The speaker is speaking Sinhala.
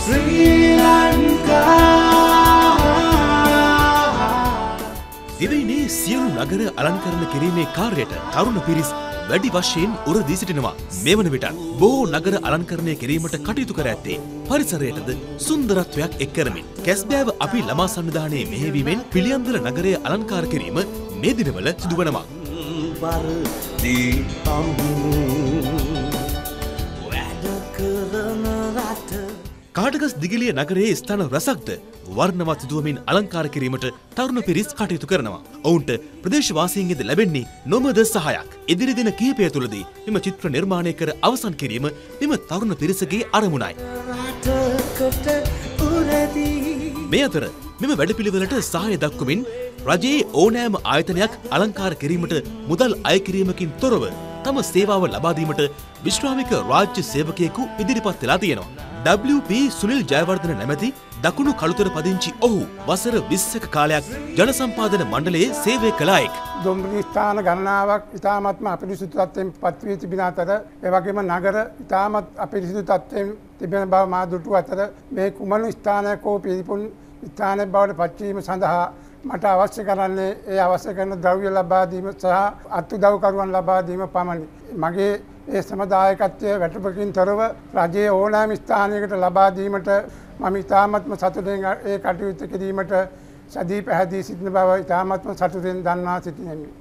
Sri Lanka. දිවයිනේ සියලු නගර අලංකරණ කිරීමේ කාර්යයට තරුණ පිරිස් වැඩි වශයෙන් උරදී සිටිනවා. මේ වන විට බොහෝ නගර අලංකරණය කිරීමට කටයුතු කර ඇත්තේ පරිසරයටද සුන්දරත්වයක් එක් කරමින්. කැස්බෑව අපි ළමා සංවිධානයේ මෙහෙයවීමෙන් පිළියන්දල නගරය අලංකාර කිරීම මේ දිනවල සිදුවනවා. කාටගස් දිගිලිය නගරයේ ස්ථාන රැසක්ද වර්ණවත් සිදුවමින් අලංකාර කිරීමට තරුණ පිරිස් කටයුතු කරනවා. ඔවුන්ට ප්‍රදේශවාසීන්ගෙන් ලැබෙන්නේ නොමද සහායක්. ඉදිරි දින කිහිපය තුළදී මෙම චිත්‍ර නිර්මාණය කර අවසන් කිරීම මෙම තරුණ පිරිසගේ අරමුණයි. මේ අතර මෙම වැඩපිළිවෙලට සහාය දක්වමින් රජයේ ඕනෑම ආයතනයක් අලංකාර කිරීමට මුදල් අය කිරීමකින් තොරව තම සේවාව ලබා දීමට විශ්‍රාමික රාජ්‍ය සේවකයෙකු ඉදිරිපත් වෙලා තියෙනවා. WP සුනිල් ජයවර්ධන නැමැති දකුණු කළුතර පදිංචි ඔහු වසර 20ක කාලයක් ජන සම්පාදන මණ්ඩලයේ සේවය කළ අයෙක්. දුම්රිය ස්ථාන ගණනාවක් ඉතාමත්ම අපිරිසුදු තත්ත්වයෙන් පත්වී තිබෙන අතර ඒ වගේම නගර ඉතාමත් අපිරිසුදු තත්ත්වයෙන් තිබෙන බව මා දුටු අතර මේ කුමන ස්ථානයක් හෝ පිළිපුන් ස්ථානයක් බවට පත්වීම සඳහා මට අවශ්‍ය කරන්නේ ඒ අවශ්‍ය කරන ද්‍රව්‍ය ලබා දීම සහ අත්උදව්කරුවන් ලබා දීම පමණි. මගේ ඒ සමදායකත්වයේ වැටුපකින් තොරව රජයේ ඕනෑම ස්ථානයකට ලබා දීමට මම ඉතාමත්ම සතුටින් ඒ කටයුතු කිරීමට සදී පැහැදී සිටින බව ඉතාමත්ම සතුටින් දන්වා සිටිනෙමි.